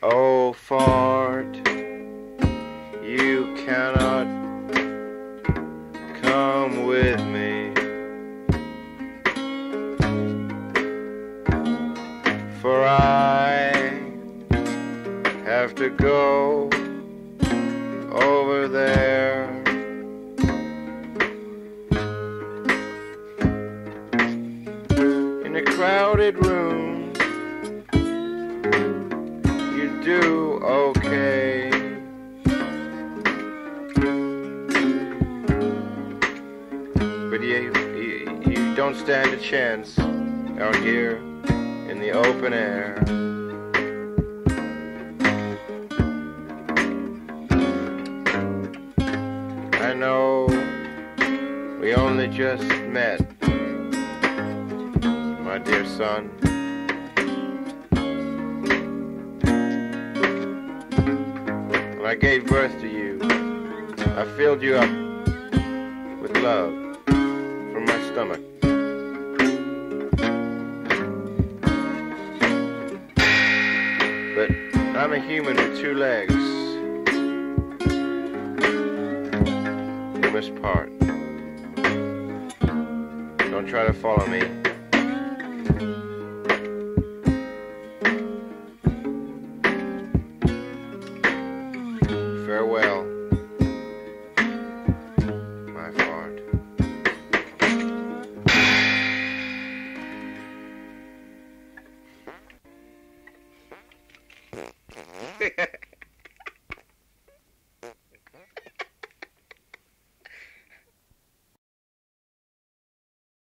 Oh, fart, you cannot come with me, for I have to go over there. In a crowded room, you do okay. But you don't stand a chance out here in the open air. I know we only just met, my dear son. When I gave birth to you, I filled you up with love from my stomach. But I'm a human with two legs. We must part. Don't try to follow me. Farewell, my fart.